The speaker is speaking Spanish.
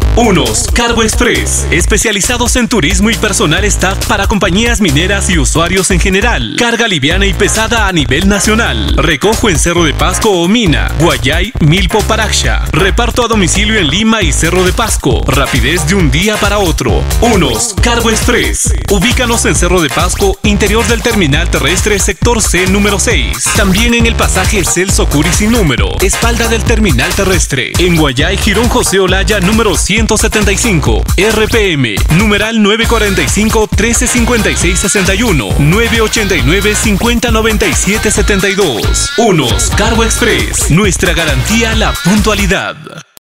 Unos Cargo Express, especializados en turismo y personal staff para compañías mineras y usuarios en general. Carga liviana y pesada a nivel nacional. Recojo en Cerro de Pasco o Mina, Guayay, Milpo, Paraxá. Reparto a domicilio en Lima y Cerro de Pasco. Rapidez de un día para otro. Unos Cargo Express. Ubícanos en Cerro de Pasco, interior del terminal terrestre sector C número 6. También en el pasaje Celso Curi sin número, espalda del terminal terrestre. En Guayay, Girón José Olaya número 175. RPM, numeral 945 1356 61 989 5097 72. Unos Cargo Express. Nuestra garantía, la puntualidad.